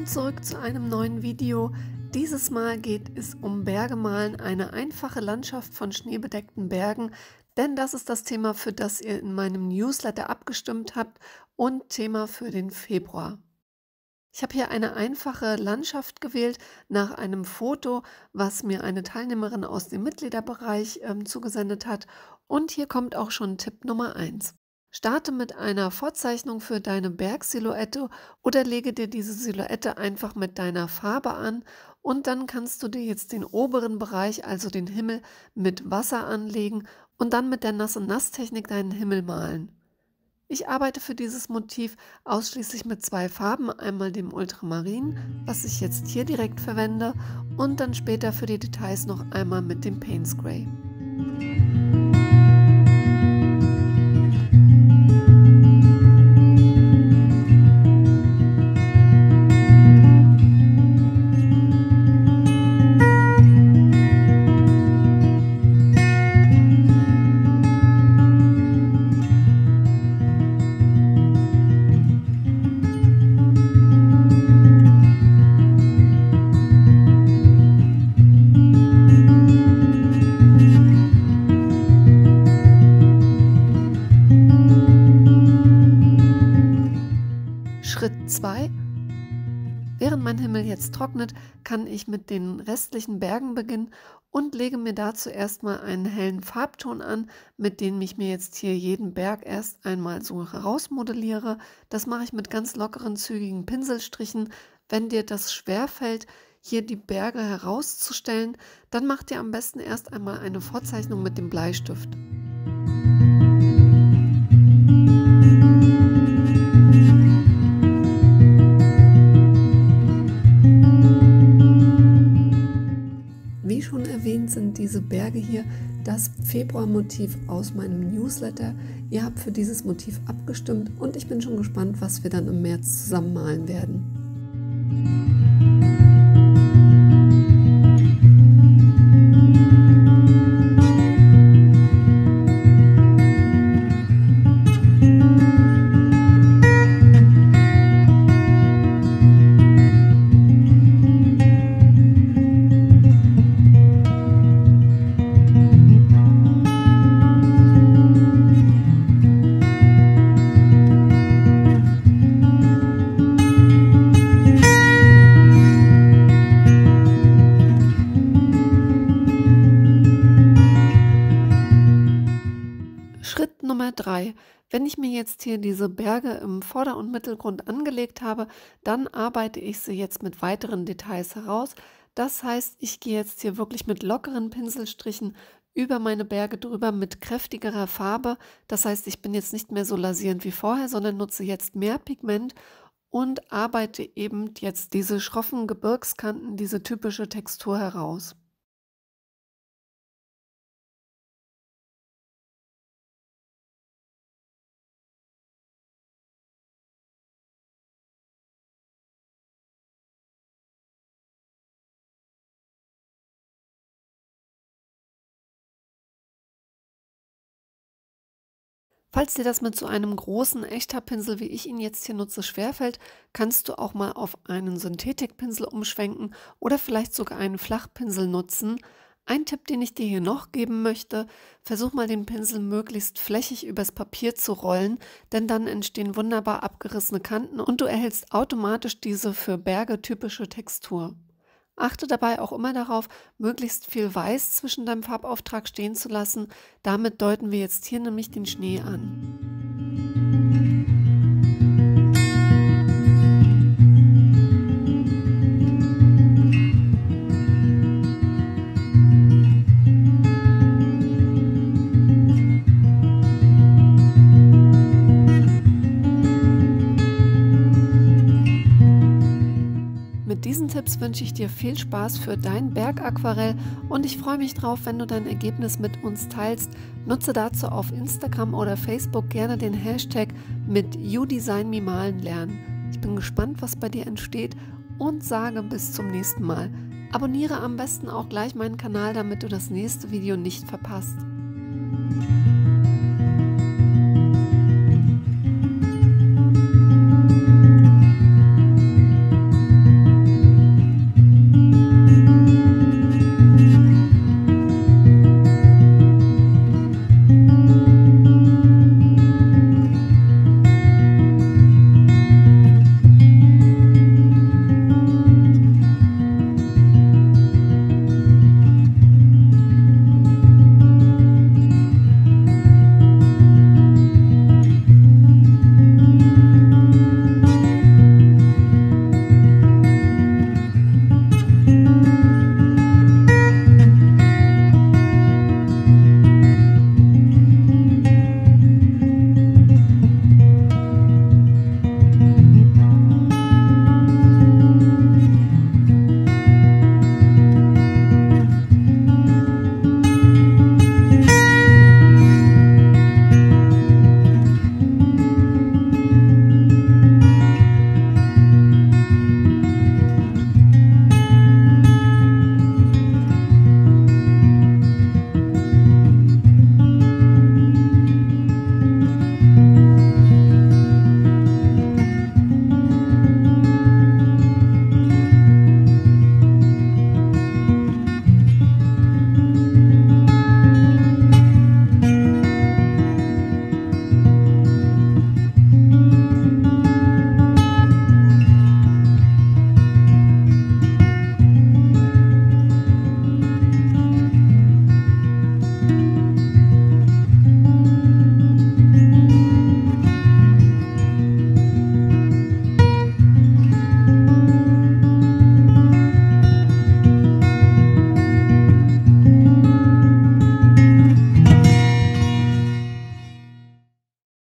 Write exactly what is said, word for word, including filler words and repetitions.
Willkommen zurück zu einem neuen Video. Dieses Mal geht es um Bergemalen, eine einfache Landschaft von schneebedeckten Bergen, denn das ist das Thema, für das ihr in meinem Newsletter abgestimmt habt und Thema für den Februar. Ich habe hier eine einfache Landschaft gewählt nach einem Foto, was mir eine Teilnehmerin aus dem Mitgliederbereich ähm, zugesendet hat. Und hier kommt auch schon Tipp Nummer eins. Starte mit einer Vorzeichnung für deine Bergsilhouette oder lege dir diese Silhouette einfach mit deiner Farbe an und dann kannst du dir jetzt den oberen Bereich, also den Himmel, mit Wasser anlegen und dann mit der Nass-und-Nass-Technik deinen Himmel malen. Ich arbeite für dieses Motiv ausschließlich mit zwei Farben, einmal dem Ultramarin, was ich jetzt hier direkt verwende, und dann später für die Details noch einmal mit dem Payne's Grey. Schritt zwei. Während mein Himmel jetzt trocknet, kann ich mit den restlichen Bergen beginnen und lege mir dazu erstmal einen hellen Farbton an, mit dem ich mir jetzt hier jeden Berg erst einmal so herausmodelliere. Das mache ich mit ganz lockeren, zügigen Pinselstrichen. Wenn dir das schwerfällt, hier die Berge herauszustellen, dann mach dir am besten erst einmal eine Vorzeichnung mit dem Bleistift. Wie schon erwähnt, sind diese Berge hier das Februarmotiv aus meinem Newsletter. Ihr habt für dieses Motiv abgestimmt und ich bin schon gespannt, was wir dann im März zusammen malen werden. Schritt Nummer drei. Wenn ich mir jetzt hier diese Berge im Vorder- und Mittelgrund angelegt habe, dann arbeite ich sie jetzt mit weiteren Details heraus. Das heißt, ich gehe jetzt hier wirklich mit lockeren Pinselstrichen über meine Berge drüber mit kräftigerer Farbe. Das heißt, ich bin jetzt nicht mehr so lasierend wie vorher, sondern nutze jetzt mehr Pigment und arbeite eben jetzt diese schroffen Gebirgskanten, diese typische Textur heraus. Falls dir das mit so einem großen Echthaarpinsel, wie ich ihn jetzt hier nutze, schwerfällt, kannst du auch mal auf einen Synthetikpinsel umschwenken oder vielleicht sogar einen Flachpinsel nutzen. Ein Tipp, den ich dir hier noch geben möchte: Versuch mal den Pinsel möglichst flächig übers Papier zu rollen, denn dann entstehen wunderbar abgerissene Kanten und du erhältst automatisch diese für Berge typische Textur. Achte dabei auch immer darauf, möglichst viel Weiß zwischen deinem Farbauftrag stehen zu lassen. Damit deuten wir jetzt hier nämlich den Schnee an. Mit diesen Tipps wünsche ich dir viel Spaß für dein Bergaquarell und ich freue mich drauf, wenn du dein Ergebnis mit uns teilst. Nutze dazu auf Instagram oder Facebook gerne den Hashtag mit YouDesignMeMalenLernen. Ich bin gespannt, was bei dir entsteht und sage bis zum nächsten Mal. Abonniere am besten auch gleich meinen Kanal, damit du das nächste Video nicht verpasst.